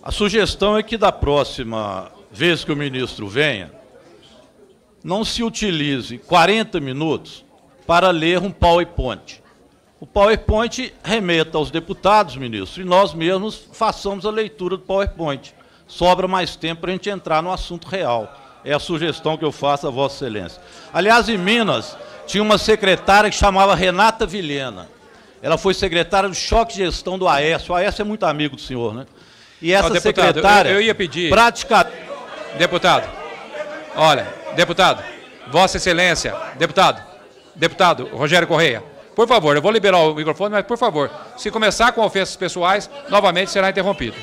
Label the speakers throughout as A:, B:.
A: A sugestão é que da próxima vez que o ministro venha, não se utilize 40 minutos para ler um PowerPoint. O PowerPoint remeta aos deputados, ministro, e nós mesmos façamos a leitura do PowerPoint. Sobra mais tempo para a gente entrar no assunto real. É a sugestão que eu faço a Vossa Excelência. Aliás, em Minas, tinha uma secretária que chamava Renata Vilhena. Ela foi secretária do choque de gestão do Aécio. O Aécio é muito amigo do senhor, né? E essa
B: deputado,
A: secretária...
B: eu ia pedir...
A: Praticamente...
B: Deputado, olha, deputado, Vossa Excelência, deputado Rogério Correia, por favor, eu vou liberar o microfone, mas por favor, se começar com ofensas pessoais, novamente será interrompido.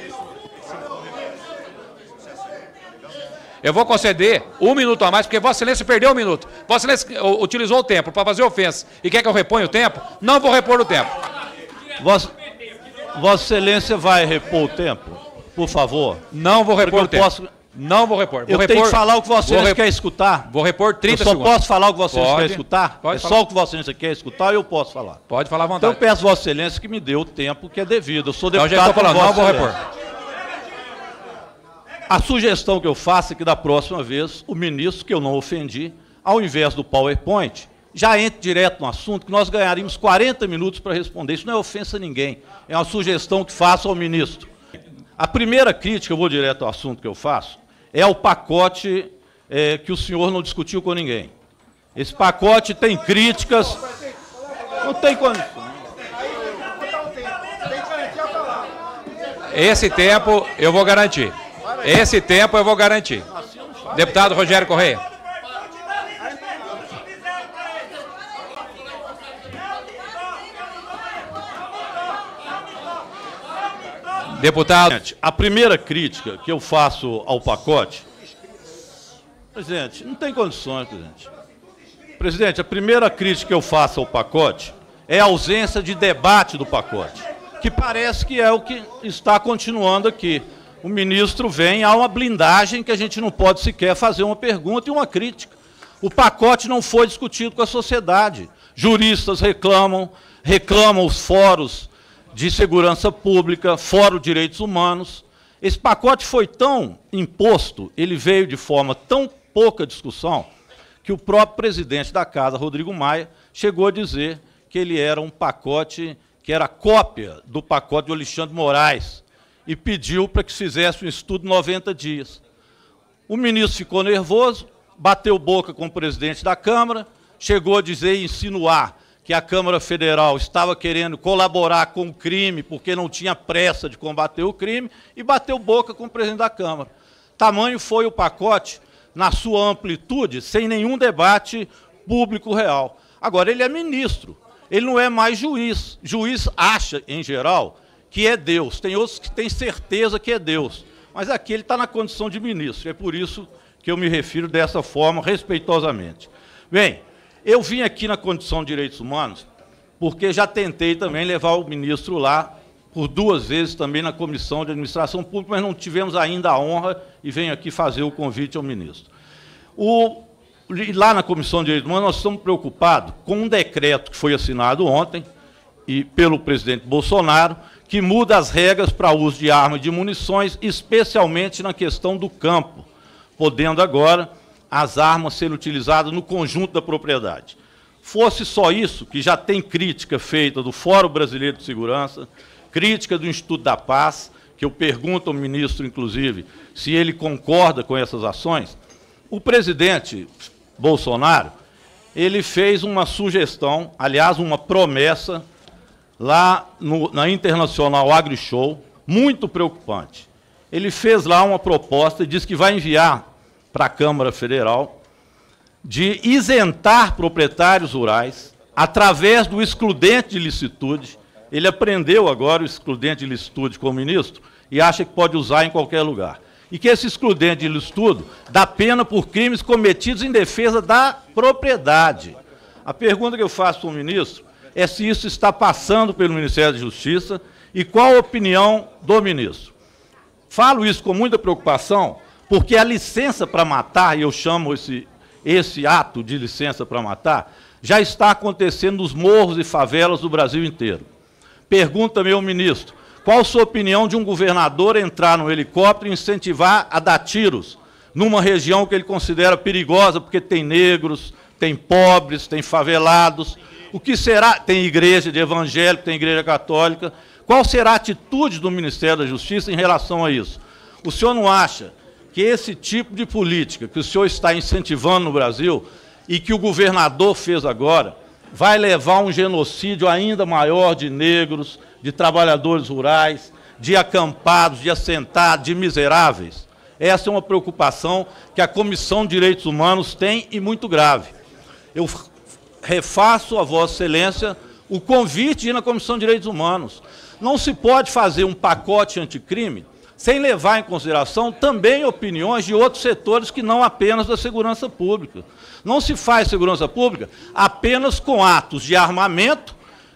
B: Eu vou conceder 1 minuto a mais, porque Vossa Excelência perdeu 1 minuto. Vossa Excelência utilizou o tempo para fazer ofensa e quer que eu reponha o tempo? Não vou repor o tempo.
A: Vossa Excelência vai repor o tempo, por favor?
B: Não vou repor o tempo. Não vou repor.
A: Eu tenho que falar o que Vossa Excelência quer escutar.
B: Vou repor 30
A: segundos. Eu só
B: segundos.
A: posso falar o que Vossa Excelência quer escutar?
B: Pode
A: é
B: falar.
A: só o que Vossa Excelência quer escutar, eu posso falar.
B: Pode falar à vontade.
A: Então eu peço Vossa Excelência que me dê o tempo que é devido. Eu sou
B: Então
A: deputado.
B: já estou falando, não vou repor.
A: A sugestão que eu faço é que da próxima vez o ministro, que eu não ofendi, ao invés do PowerPoint, já entre direto no assunto, que nós ganharíamos 40 minutos para responder. Isso não é ofensa a ninguém. É uma sugestão que faço ao ministro. A primeira crítica, eu vou direto ao assunto que eu faço, é o pacote que o senhor não discutiu com ninguém. Esse pacote tem críticas... Não tem condição.
B: Esse tempo eu vou garantir. Esse tempo eu vou garantir. Deputado Rogério Correia. Deputado.
A: A primeira crítica que eu faço ao pacote... Presidente, não tem condições, presidente. Presidente, a primeira crítica que eu faço ao pacote é a ausência de debate do pacote, que parece que é o que está continuando aqui. O ministro vem, há uma blindagem que a gente não pode sequer fazer uma pergunta e uma crítica. O pacote não foi discutido com a sociedade. Juristas reclamam os fóruns de segurança pública, fórum de direitos humanos. Esse pacote foi tão imposto, ele veio de forma tão pouca discussão, que o próprio presidente da Casa, Rodrigo Maia, chegou a dizer que ele era um pacote que era cópia do pacote de Alexandre de Moraes, e pediu para que se fizesse um estudo em 90 dias. O ministro ficou nervoso, bateu boca com o presidente da Câmara, chegou a dizer e insinuar que a Câmara Federal estava querendo colaborar com o crime porque não tinha pressa de combater o crime, e bateu boca com o presidente da Câmara. Tamanho foi o pacote, na sua amplitude, sem nenhum debate público real. Agora, ele é ministro, ele não é mais juiz. Juiz acha, em geral, que é Deus. Tem outros que têm certeza que é Deus. Mas aqui ele está na condição de ministro. É por isso que eu me refiro dessa forma, respeitosamente. Bem, eu vim aqui na Condição de Direitos Humanos porque já tentei também levar o ministro lá por 2 vezes também na Comissão de Administração Pública, mas não tivemos ainda a honra e venho aqui fazer o convite ao ministro. Lá na Comissão de Direitos Humanos nós estamos preocupados com um decreto que foi assinado ontem e pelo presidente Bolsonaro, que muda as regras para uso de armas e de munições, especialmente na questão do campo, podendo agora as armas serem utilizadas no conjunto da propriedade. Fosse só isso, que já tem crítica feita do Fórum Brasileiro de Segurança, crítica do Instituto da Paz, que eu pergunto ao ministro, inclusive, se ele concorda com essas ações, o presidente Bolsonaro, ele fez uma sugestão, aliás, uma promessa, lá na Internacional AgriShow, muito preocupante. Ele fez lá uma proposta e disse que vai enviar para a Câmara Federal de isentar proprietários rurais através do excludente de licitude. Ele aprendeu agora o excludente de licitude com o ministro e acha que pode usar em qualquer lugar. E que esse excludente de licitude dá pena por crimes cometidos em defesa da propriedade. A pergunta que eu faço para o ministro é se isso está passando pelo Ministério da Justiça e qual a opinião do ministro. Falo isso com muita preocupação, porque a licença para matar, e eu chamo esse ato de licença para matar, já está acontecendo nos morros e favelas do Brasil inteiro. Pergunto também ao ministro, Qual a sua opinião de um governador entrar no helicóptero e incentivar a dar tiros numa região que ele considera perigosa, porque tem negros, tem pobres, tem favelados? O que será? Tem igreja de evangélico, tem igreja católica. Qual será a atitude do Ministério da Justiça em relação a isso? O senhor não acha que esse tipo de política que o senhor está incentivando no Brasil e que o governador fez agora vai levar a um genocídio ainda maior de negros, de trabalhadores rurais, de acampados, de assentados, de miseráveis? Essa é uma preocupação que a Comissão de Direitos Humanos tem e muito grave. Eu refaço a Vossa Excelência o convite de ir na Comissão de Direitos Humanos. Não se pode fazer um pacote anticrime sem levar em consideração também opiniões de outros setores que não apenas da segurança pública. Não se faz segurança pública apenas com atos de armamento,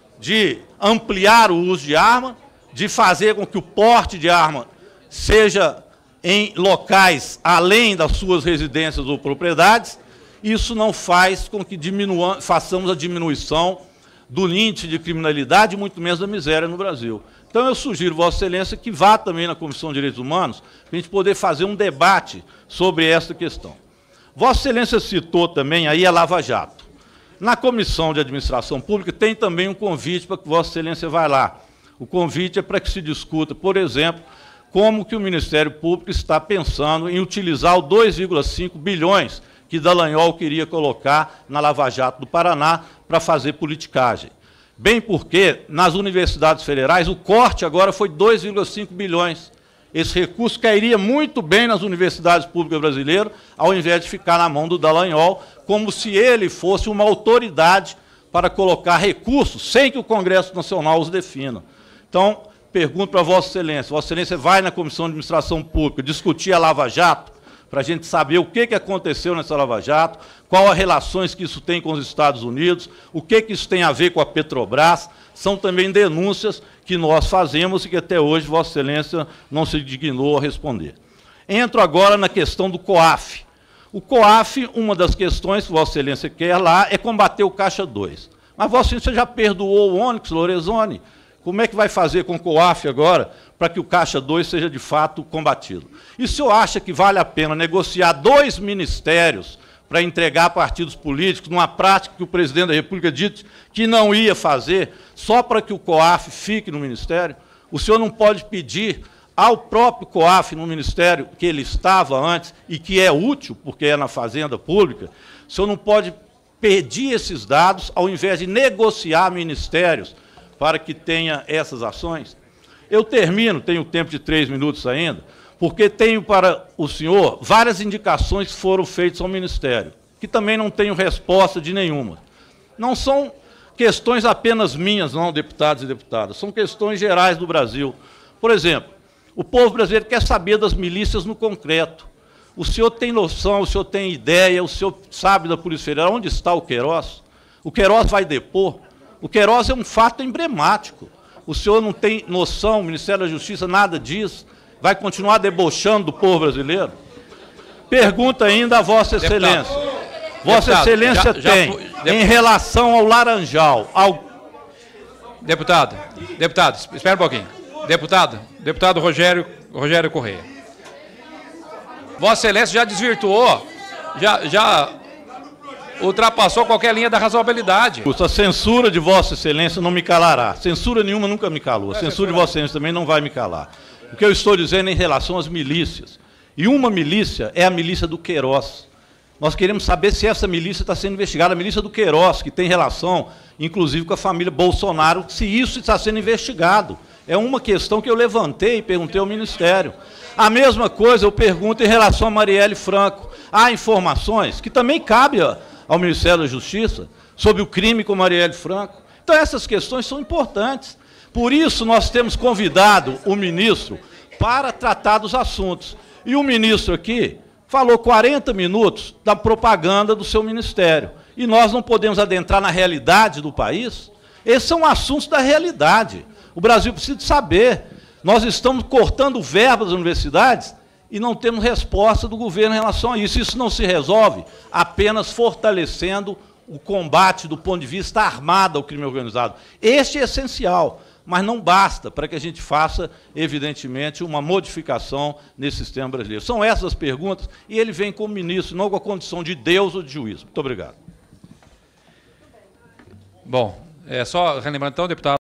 A: de ampliar o uso de arma, de fazer com que o porte de arma seja em locais além das suas residências ou propriedades. Isso não faz com que façamos a diminuição do índice de criminalidade e muito menos da miséria no Brasil. Então, eu sugiro, Vossa Excelência, que vá também na Comissão de Direitos Humanos para a gente poder fazer um debate sobre esta questão. Vossa Excelência citou também aí a Lava Jato. Na Comissão de Administração Pública tem também um convite para que Vossa Excelência vá lá. O convite é para que se discuta, por exemplo, como que o Ministério Público está pensando em utilizar os 2,5 bilhões que Dallagnol queria colocar na Lava Jato do Paraná para fazer politicagem. Bem porque, nas universidades federais, o corte agora foi 2,5 bilhões. Esse recurso cairia muito bem nas universidades públicas brasileiras, ao invés de ficar na mão do Dallagnol, como se ele fosse uma autoridade para colocar recursos, sem que o Congresso Nacional os defina. Então, pergunto para Vossa Excelência vai na Comissão de Administração Pública discutir a Lava Jato, para a gente saber o que aconteceu nessa Lava Jato, qual as relações que isso tem com os Estados Unidos, o que isso tem a ver com a Petrobras. São também denúncias que nós fazemos e que até hoje Vossa Excelência não se dignou a responder. Entro agora na questão do COAF. O COAF, uma das questões que Vossa Excelência quer lá é combater o Caixa 2. Mas Vossa Excelência já perdoou o Onyx Lorenzoni. Como é que vai fazer com o COAF agora para que o Caixa 2 seja de fato combatido? E o senhor acha que vale a pena negociar 2 ministérios para entregar a partidos políticos, numa prática que o presidente da República disse que não ia fazer, só para que o COAF fique no Ministério? O senhor não pode pedir ao próprio COAF, no Ministério que ele estava antes, e que é útil, porque é na Fazenda Pública, o senhor não pode pedir esses dados, ao invés de negociar ministérios, para que tenha essas ações? Eu termino, tenho tempo de 3 minutos ainda, porque tenho para o senhor várias indicações que foram feitas ao Ministério, que também não tenho resposta de nenhuma. Não são questões apenas minhas, não, deputados e deputadas, são questões gerais do Brasil. Por exemplo, o povo brasileiro quer saber das milícias no concreto. O senhor tem noção, o senhor tem ideia, o senhor sabe da Polícia Federal onde está o Queiroz? O Queiroz vai depor? O Queiroz é um fato emblemático. O senhor não tem noção, o Ministério da Justiça, nada disso? Vai continuar debochando do povo brasileiro? Pergunta ainda a Vossa Excelência. Vossa Excelência tem, em relação ao Laranjal, ao...
B: Deputado, espera um pouquinho. Deputado Rogério Correia. Vossa Excelência já desvirtuou, já ultrapassou qualquer linha da razoabilidade.
A: A censura de Vossa Excelência não me calará. Censura nenhuma nunca me calou. A censura de Vossa Excelência também não vai me calar. O que eu estou dizendo é em relação às milícias. E uma milícia é a milícia do Queiroz. Nós queremos saber se essa milícia está sendo investigada, a milícia do Queiroz, que tem relação, inclusive, com a família Bolsonaro, se isso está sendo investigado. É uma questão que eu levantei e perguntei ao Ministério. A mesma coisa eu pergunto em relação a Marielle Franco. Há informações que também cabem ao Ministério da Justiça sobre o crime com Marielle Franco. Então, essas questões são importantes. Por isso, nós temos convidado o ministro para tratar dos assuntos. E o ministro aqui falou 40 minutos da propaganda do seu ministério. E nós não podemos adentrar na realidade do país? Esses são assuntos da realidade. O Brasil precisa saber. Nós estamos cortando verbas das universidades e não temos resposta do governo em relação a isso. Isso não se resolve apenas fortalecendo o combate do ponto de vista armado ao crime organizado. Este é essencial. mas não basta para que a gente faça, evidentemente, uma modificação nesse sistema brasileiro. São essas as perguntas, e ele vem como ministro, não com a condição de Deus ou de juiz. Muito obrigado.
B: Bom, só relembrando, então, deputado.